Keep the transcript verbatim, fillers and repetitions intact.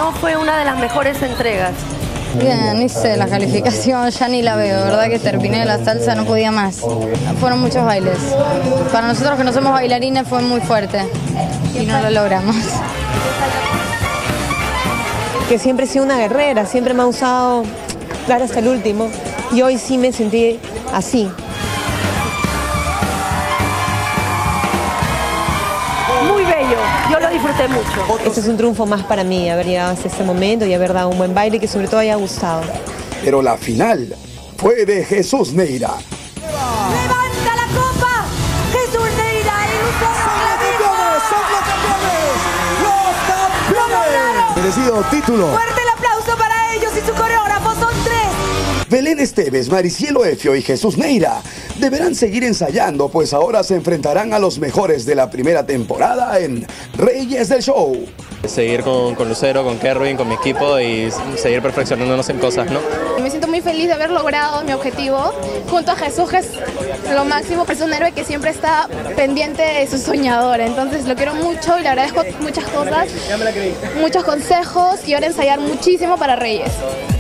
no fue una de las mejores entregas? Bien, ni sé, la calificación ya ni la veo, verdad que terminé la salsa, no podía más. Fueron muchos bailes. Para nosotros que no somos bailarines fue muy fuerte y no lo logramos. Que siempre he sido una guerrera, siempre me ha usado dar hasta el último y hoy sí me sentí así. Muy bello, yo lo disfruté mucho. Este es un triunfo más para mí, haber llegado hasta este momento y haber dado un buen baile que sobre todo haya gustado. Pero la final fue de Jesús Neyra. ¡Levanta la copa! ¡Jesús Neyra! ¡Los campeones! Merecido título. ¡Fuerte el aplauso para ellos y su coreógrafo! ¡Son tres! Belén Esteves, Maricielo Efio y Jesús Neyra deberán seguir ensayando, pues ahora se enfrentarán a los mejores de la primera temporada en Reyes del Show. Seguir con, con Lucero, con Kerwin, con mi equipo y seguir perfeccionándonos en cosas, ¿no? Me siento muy feliz de haber logrado mi objetivo junto a Jesús, que es lo máximo, es un héroe que siempre está pendiente de su soñador, entonces lo quiero mucho y le agradezco muchas cosas, muchos consejos y ahora ensayar muchísimo para Reyes.